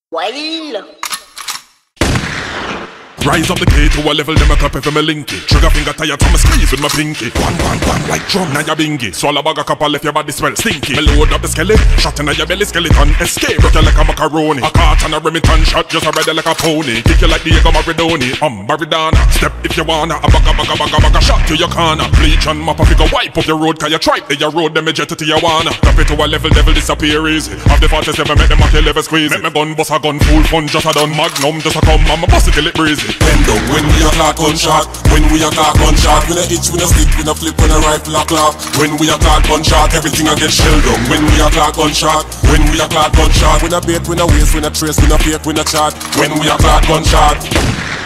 Wild. Rise up the K to a level, them a clap if me linky. Trigger finger tired from me squeeze with my pinky. Bang, bang, bang, like drum, now ya bingy. Swallow bag a couple if your body smell stinky. Me load up the skeleton, shot in your belly skeleton. Escape, broke you like a macaroni. A cart and a Remington shot, just a rider like a pony. Kick you like Diego Maradoni, Maradona. Step if you wanna, a bag a shot to your corner. Bleach and mop up, you go wipe up your road, cause you tripe your road, them a jet to Tijuana. Drop it to a level, devil disappear easy. Have the 47, make them a kill level squeeze. Make me gun, bust a gun, full fun, just a done. Magnum, just a come, I'ma bust it till it breezy. Bend down when we a CLAAT gunshot. When we a CLAAT gunshot, we no itch, we no stick, we no flip, we no rifle a clap. When we a CLAAT gunshot, everything a get shelled down. When we a CLAAT gunshot, when we a CLAAT gunshot, we no bait, we no waste, we no trace, we no fake, we no chat. When we a CLAAT gunshot.